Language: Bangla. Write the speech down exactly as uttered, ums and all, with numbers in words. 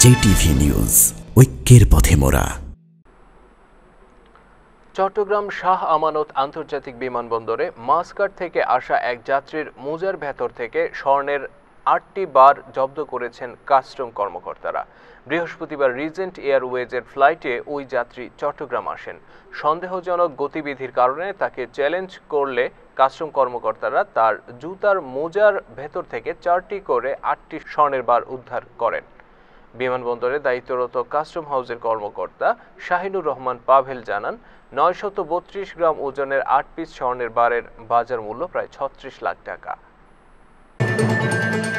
জেটিভি নিউজ, ঐক্যের পথে মোরা। চট্টগ্রাম শাহ আমানত আন্তর্জাতিক বিমানবন্দরে মাস্কাট থেকে আসা এক যাত্রীর মোজার ভেতর থেকে স্বর্ণের আটটি বার জব্দ করেছেন কাস্টম কর্মকর্তারা। বৃহস্পতিবার রিজেন্ট এয়ারওয়েজের ফ্লাইটে ওই যাত্রী চট্টগ্রাম আসেন। সন্দেহজনক গতিবিধির কারণে তাকে চ্যালেঞ্জ করলে কাস্টম কর্মকর্তারা তার জুতার মোজার ভেতর থেকে চারটি করে আটটি স্বর্ণের বার উদ্ধার করেন। বিমানবন্দরে দায়িত্বরত কাস্টম হাউসের কর্মকর্তা শাহিনুর রহমান পাভেল জানান, নয়শত বত্রিশ গ্রাম ওজনের আট পিস স্বর্ণের বারের বাজার মূল্য প্রায় ছত্রিশ লাখ টাকা।